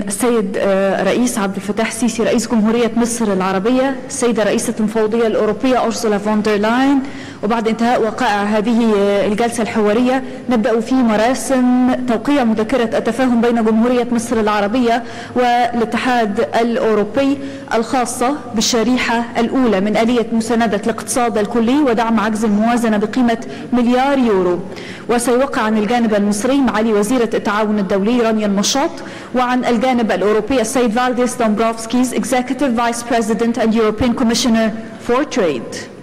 السيد رئيس عبد الفتاح السيسي رئيس جمهورية مصر العربية، السيدة رئيسة المفوضية الأوروبية أورسولا فون دير لاين. وبعد انتهاء وقائع هذه الجلسة الحوارية نبدأ في مراسم توقيع مذكرة التفاهم بين جمهورية مصر العربية والاتحاد الأوروبي الخاصة بالشريحة الأولى من آلية مساندة الاقتصاد الكلي ودعم عجز الموازنة بقيمة مليار يورو. وسيوقع عن الجانب المصري معالي وزيرة التعاون الدولي رانيا النشاط، وعن الجانب الأوروبي السيد فالديس دومبروفسكيز Executive Vice President and European Commissioner for Trade.